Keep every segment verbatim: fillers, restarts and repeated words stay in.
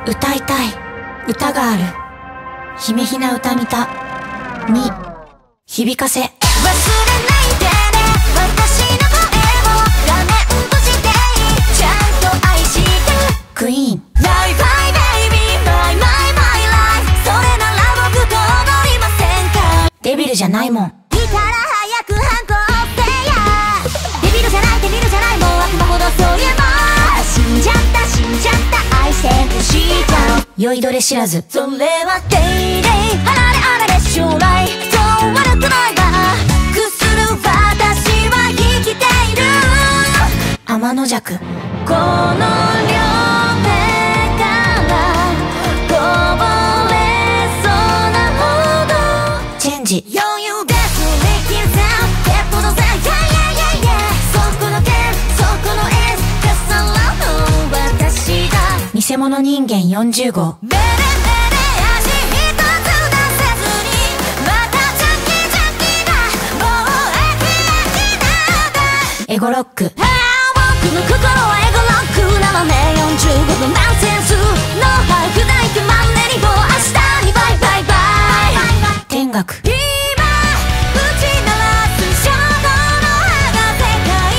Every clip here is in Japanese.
歌いたい歌がある。姫ひな歌見たに響かせ。忘れないでね私の声を画面閉じてちゃんと愛してクイーン。バイバイベイビーマイマイマイライフ、それなら僕と踊りませんか。デビルじゃないもん。いたら早く反抗せや。デビルじゃないデビルじゃないもう悪魔ほどそういえば死んじゃった死んじゃった愛せんしちゃう。酔いどれ知らずそれはデイデイ離れ離れ将来そう悪くないわ。くする私は生きている。天の弱この両手からこぼれそうなほどチェンジ。余裕でそれ刻んでポドぜ Yeah yeah yeah yeah そこの点そこの S 重なる私が偽物人間よんじゅう号。ベレベレ足一つ出せずにまたジャンキージャンキーだもう飽き飽きなんだ。エゴロック僕の心はエゴロックなのね。よんじゅうごのナンセンスのハーフダイクマンネリを明日にバイバイバイ。天学今打ち鳴らす衝動の葉が世界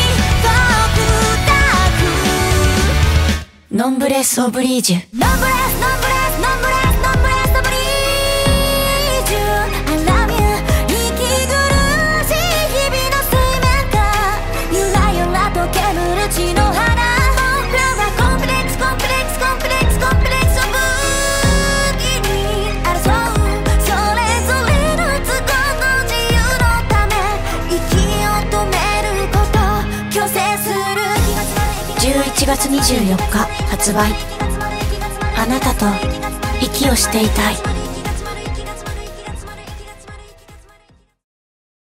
独特。ノンブレスオブリージュノンブレスノンブレスノンブレスノンブレスオブリージュ I love you 息苦しい日々の水面下ゆらゆらと煙る血の花。僕らはコンプレックスコンプレックスコンプレックスコンプレックスを武器に争う。それぞれの都合の自由のため息を止めること強制する。じゅういちがつにじゅうよっか発売。あなたと息をしていたい。